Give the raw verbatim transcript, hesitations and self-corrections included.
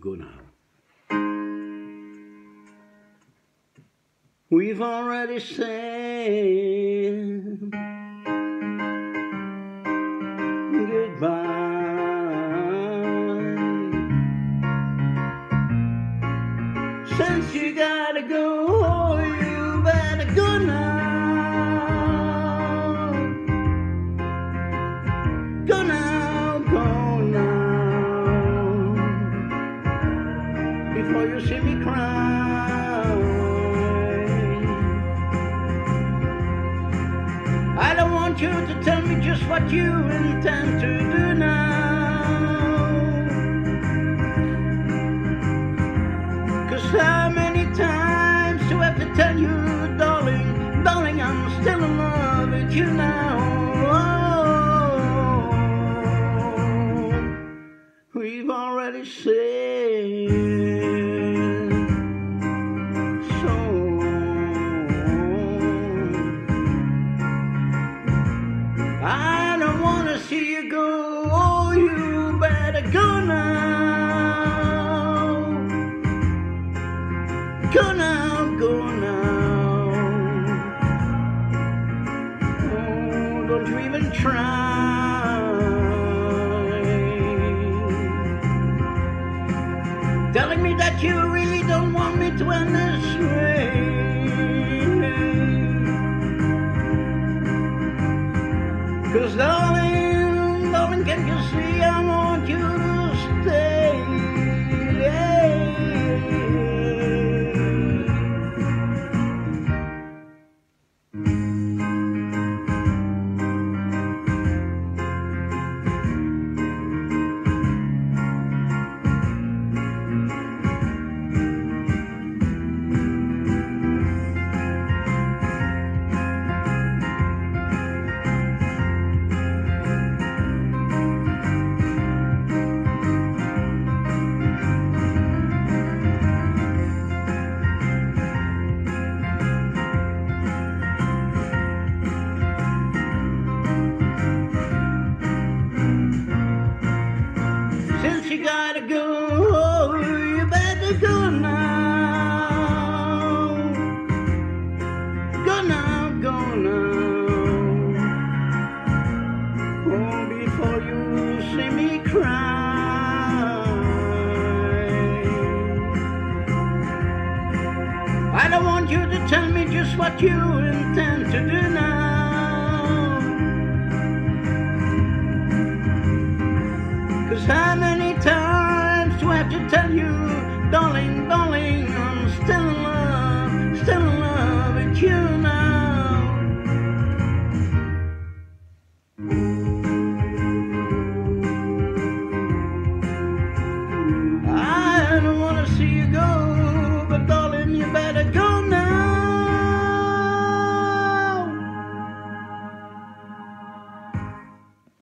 Go now. We've already said goodbye. Since you gotta go, you better go now. Go now, go now, before you see me cry. I don't want you to tell me just what you intend to do now. 'Cause how many times do I have to tell you, darling, darling, I'm still in love with you now. Oh, we've already said so. I don't wanna see you go, oh, you better go now. Go now, go now. Oh, don't you even try. Telling me that you really don't want me to end this way. Cause darling, darling, can you see I want you to stay? Since you gotta go, you better go now. Go now, go now. Oh, before you see me cry. I don't want you to tell me just what you intend to do now.